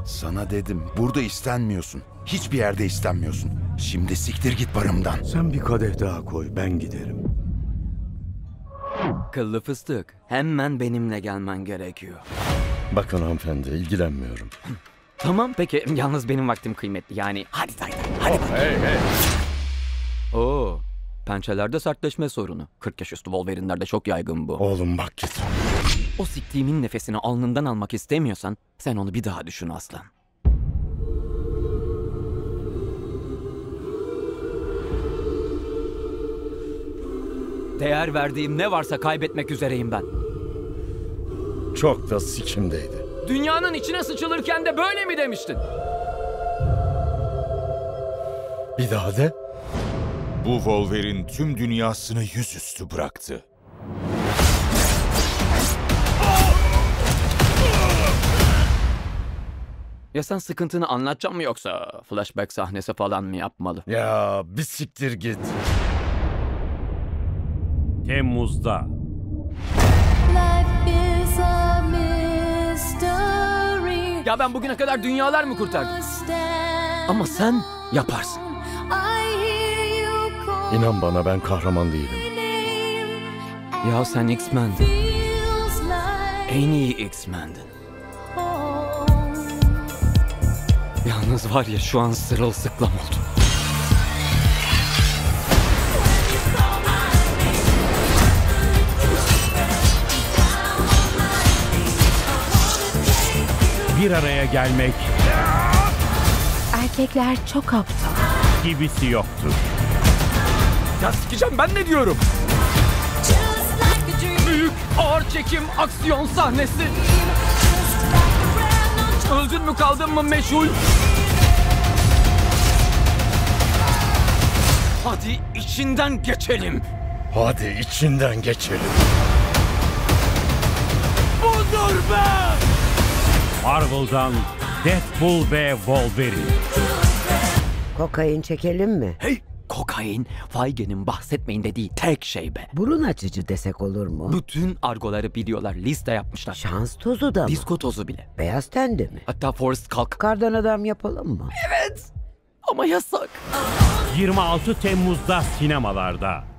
Sana dedim, burada istenmiyorsun. Hiçbir yerde istenmiyorsun. Şimdi siktir git barımdan. Sen bir kadeh daha koy, ben giderim. Kıllı fıstık, hemen benimle gelmen gerekiyor. Bakın hanımefendi, ilgilenmiyorum. Tamam peki, yalnız benim vaktim kıymetli yani. Hadi Taylan, hadi bak. Hey hey! Oo, pençelerde sertleşme sorunu. 40 yaş üstü Wolverine'lerde çok yaygın bu. Oğlum bak git. O siktiğimin nefesini alnından almak istemiyorsan sen onu bir daha düşün aslan. Değer verdiğim ne varsa kaybetmek üzereyim ben. Çok da sikimdeydi. Dünyanın içine sıçılırken de böyle mi demiştin? Bir daha de. Bu Wolverine tüm dünyasını yüzüstü bıraktı. Ya sen sıkıntını anlatacak mı yoksa flashback sahnesi falan mı yapmalı? Ya bir siktir git. Temmuz'da. Ya ben bugüne kadar dünyalar mı kurtardım? Ama sen yaparsın. İnan bana, ben kahraman değilim. Ya sen X-Men'din. En iyi X-Men'din. Yalnız var ya şu an sırılsıklam oldum. Bir araya gelmek Erkekler çok aptal. gibisi yoktur. Ya sikeceğim, ben ne diyorum? Büyük ağır çekim aksiyon sahnesi. Öldün mü kaldın mı meşhur? Hadi içinden geçelim. Hadi içinden geçelim. Budur be! Marvel'dan Deadpool ve Wolverine. Kokain çekelim mi? Hey! Kokain, Feige'nin bahsetmeyin dediği tek şey be. Burun açıcı desek olur mu? Bütün argoları biliyorlar, liste yapmışlar. Şans tozu da mı? Disko tozu bile. Beyaz tende mi? Hatta Forrest kalk. Kardan adam yapalım mı? Ama yasak. 26 Temmuz'da sinemalarda.